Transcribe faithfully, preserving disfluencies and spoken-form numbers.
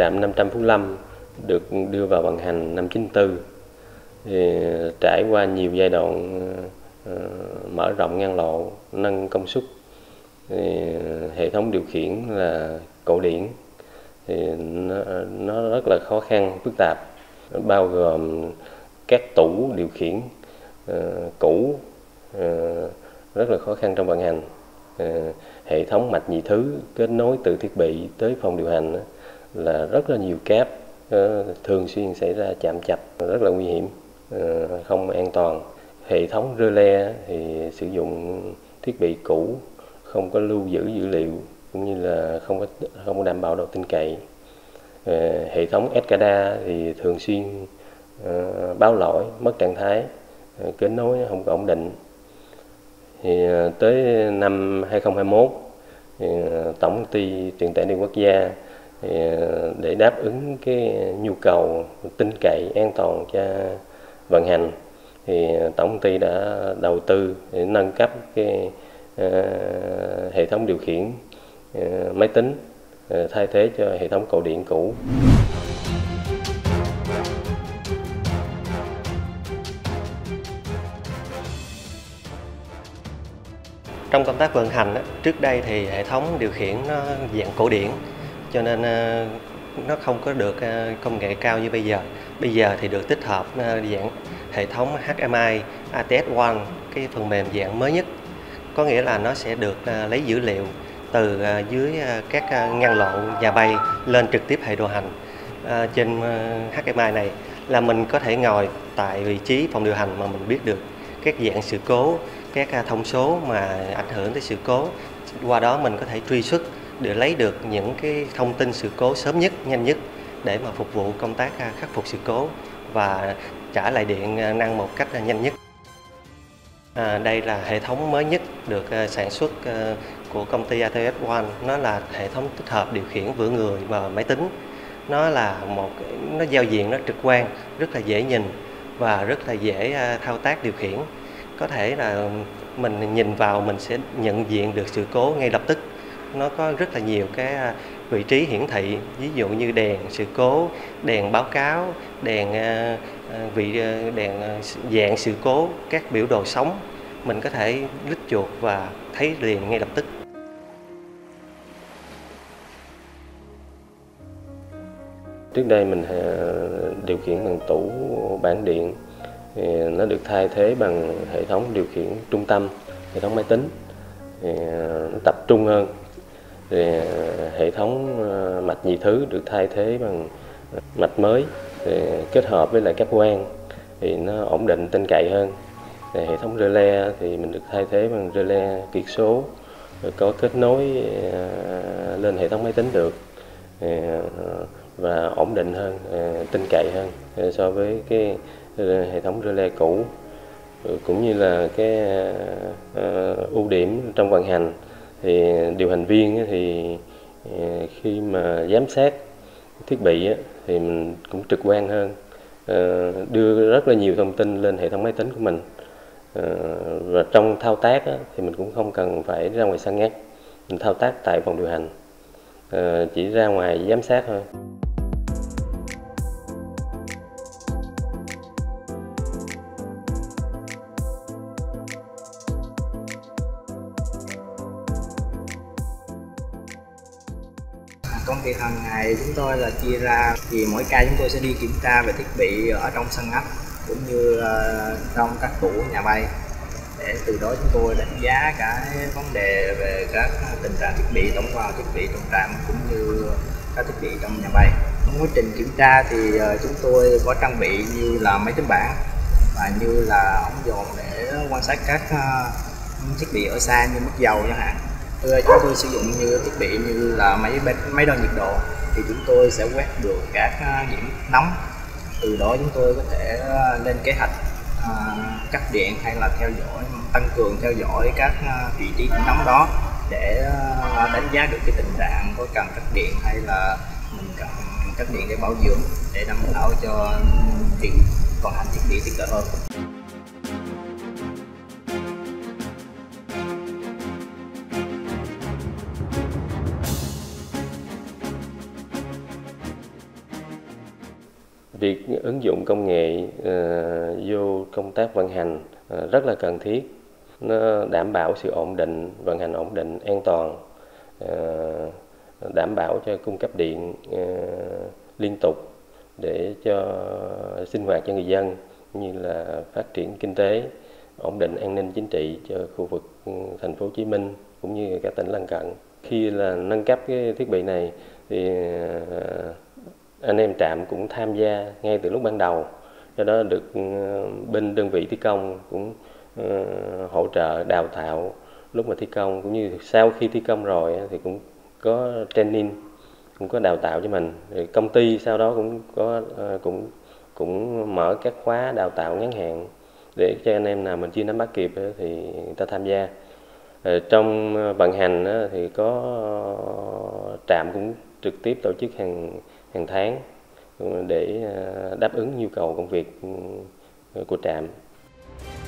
trạm năm trăm Phú Lâm được đưa vào vận hành năm chín tư, thì trải qua nhiều giai đoạn uh, mở rộng ngang lộ, nâng công suất, thì hệ thống điều khiển là cổ điển, thì nó, nó rất là khó khăn, phức tạp, bao gồm các tủ điều khiển uh, cũ, uh, rất là khó khăn trong vận hành. Uh, hệ thống mạch nhị thứ kết nối từ thiết bị tới phòng điều hành uh, là rất là nhiều cáp, uh, thường xuyên xảy ra chạm chập, rất là nguy hiểm, uh, không an toàn. Hệ thống rơ le thì sử dụng thiết bị cũ, không có lưu giữ dữ liệu, cũng như là không có không có đảm bảo độ tin cậy. Uh, hệ thống ét ca đê a thì thường xuyên uh, báo lỗi, mất trạng thái, uh, kết nối không có ổn định. Thì uh, tới năm hai không hai mốt, thì, uh, Tổng công ty Truyền tải điện quốc gia thì, uh, để đáp ứng cái nhu cầu tin cậy, an toàn cho vận hành, thì Tổng công ty đã đầu tư để nâng cấp cái uh, hệ thống điều khiển uh, máy tính, uh, thay thế cho hệ thống cổ điển cũ. Trong công tác vận hành, trước đây thì hệ thống điều khiển nó dạng cổ điển, cho nên nó không có được công nghệ cao như bây giờ. Bây giờ thì được tích hợp dạng hệ thống hát em i a tê ét một, cái phần mềm dạng mới nhất. Có nghĩa là nó sẽ được lấy dữ liệu từ dưới các ngăn lộ nhà bay lên trực tiếp hệ điều hành. Trên hát em i này là mình có thể ngồi tại vị trí phòng điều hành mà mình biết được các dạng sự cố, các thông số mà ảnh hưởng tới sự cố. Qua đó mình có thể truy xuất để lấy được những cái thông tin sự cố sớm nhất, nhanh nhất để mà phục vụ công tác khắc phục sự cố và trả lại điện năng một cách nhanh nhất. À, đây là hệ thống mới nhất được sản xuất của công ty a tê ét một. Nó là hệ thống tích hợp điều khiển giữa người và máy tính. Nó là một nó giao diện nó trực quan, rất là dễ nhìn và rất là dễ thao tác điều khiển. Có thể là mình nhìn vào mình sẽ nhận diện được sự cố ngay lập tức. Nó có rất là nhiều cái vị trí hiển thị, ví dụ như đèn sự cố, đèn báo cáo, đèn vị đèn dạng sự cố, các biểu đồ sóng. Mình có thể click chuột và thấy liền ngay lập tức. Trước đây mình điều khiển bằng tủ bảng điện, thì nó được thay thế bằng hệ thống điều khiển trung tâm, hệ thống máy tính, thì nó tập trung hơn. Thì hệ thống mạch nhị thứ được thay thế bằng mạch mới, thì kết hợp với lại cáp quang thì nó ổn định, tin cậy hơn. Thì hệ thống rơ le thì mình được thay thế bằng rơ le kiệt số, có kết nối lên hệ thống máy tính được, và ổn định hơn, tin cậy hơn so với cái hệ thống rơ le cũ. Cũng như là cái uh, ưu điểm trong vận hành thì điều hành viên thì uh, khi mà giám sát thiết bị thì mình cũng trực quan hơn, uh, đưa rất là nhiều thông tin lên hệ thống máy tính của mình, uh, và trong thao tác thì mình cũng không cần phải ra ngoài sân ngắt, mình thao tác tại phòng điều hành, uh, chỉ ra ngoài giám sát thôi. Công việc hàng ngày chúng tôi là chia ra, thì mỗi ca chúng tôi sẽ đi kiểm tra về thiết bị ở trong sân ngắt cũng như uh, trong các tủ nhà bay, để từ đó chúng tôi đánh giá cái vấn đề về các tình trạng thiết bị, tổng quan thiết bị trong trạm cũng như các thiết bị trong nhà bay. Trong quá trình kiểm tra thì uh, chúng tôi có trang bị như là máy tính bảng và như là ống dòm để quan sát các uh, thiết bị ở xa như mức dầu chẳng hạn. Chúng tôi sử dụng như thiết bị như là máy máy đo nhiệt độ, thì chúng tôi sẽ quét được các điểm nóng. Từ đó chúng tôi có thể lên kế hoạch uh, cắt điện hay là theo dõi, tăng cường theo dõi các vị trí điểm nóng đó để uh, đánh giá được cái tình trạng có cần cắt điện hay là mình cần cắt điện để bảo dưỡng, để đảm bảo cho việc vận hành thiết bị tiết kiệm hơn. Việc ứng dụng công nghệ uh, vô công tác vận hành uh, rất là cần thiết. Nó đảm bảo sự ổn định, vận hành ổn định, an toàn, uh, đảm bảo cho cung cấp điện uh, liên tục để cho sinh hoạt cho người dân, như là phát triển kinh tế, ổn định an ninh chính trị cho khu vực thành phố Hồ Chí Minh cũng như các tỉnh lân cận. Khi là nâng cấp cái thiết bị này thì anh em trạm cũng tham gia ngay từ lúc ban đầu, do đó được bên đơn vị thi công cũng hỗ trợ đào tạo lúc mà thi công, cũng như sau khi thi công rồi thì cũng có training, cũng có đào tạo cho mình. Rồi công ty sau đó cũng có cũng cũng mở các khóa đào tạo ngắn hạn để cho anh em nào mình chưa nắm bắt kịp thì người ta tham gia. Trong vận hành thì có trạm cũng trực tiếp tổ chức hàng hàng tháng để đáp ứng nhu cầu công việc của trạm.